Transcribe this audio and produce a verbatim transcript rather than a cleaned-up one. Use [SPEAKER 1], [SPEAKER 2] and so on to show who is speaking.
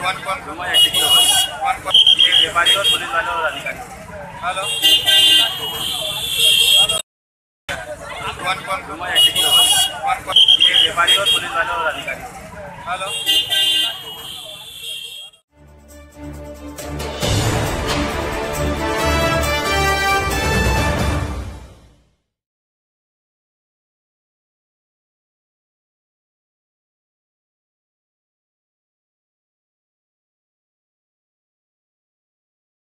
[SPEAKER 1] कौन कौन
[SPEAKER 2] दोनों एक्टिंग हो रही है।
[SPEAKER 1] कौन कौन
[SPEAKER 2] ये व्यापारी और पुलिस वाले और अधिकारी।
[SPEAKER 1] हेलो कौन कौन
[SPEAKER 2] दोनों एक्टिंग हो रही है।
[SPEAKER 1] कौन कौन
[SPEAKER 2] ये व्यापारी और पुलिस वाले और अधिकारी।
[SPEAKER 1] हेलो